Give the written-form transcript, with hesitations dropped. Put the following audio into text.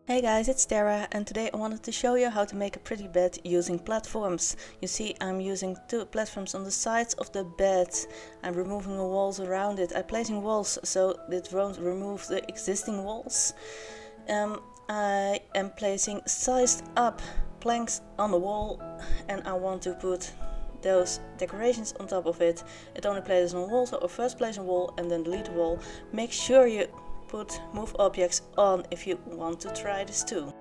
Hey guys, it's Tara, and today I wanted to show you how to make a pretty bed using platforms. You see, I'm using two platforms on the sides of the bed. I'm removing the walls around it. I'm placing walls so it won't remove the existing walls. I am placing sized up planks on the wall, and I want to put those decorations on top of it. It only places on wall, so first place a wall and then delete the wall. Make sure you move objects on if you want to try this too.